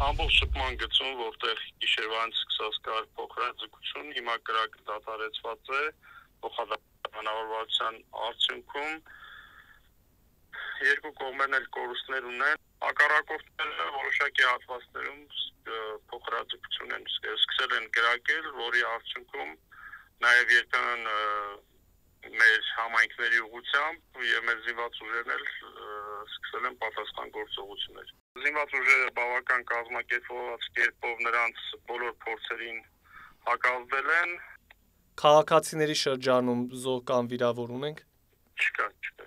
Ամբողջ շփման գծում, որտեղ գիշերվանից սկսած կար փոխհրաձգություն, հիմա կրակը դադարեցված է փոխադարձության արդյունքում երկու կողմերն էլ կորուստներ ունեն։ Հակառակորդները որոշակի հատվածներում փոխհրաձգություն են սկսել են կրակել, որի արդյունքում նաև երբեմն մեր համայնքների ուղղությամբ եւ մեր զինված ուժերն էլ սկսել են պատասխան գործողություններ։ Զինված ուժերը բավական կազմակերպված կերպով նրանց բոլոր փորձերին հակազդել են։ Քաղաքացիների շրջանում զոհ կամ վիրավոր ունենք։ Չկա։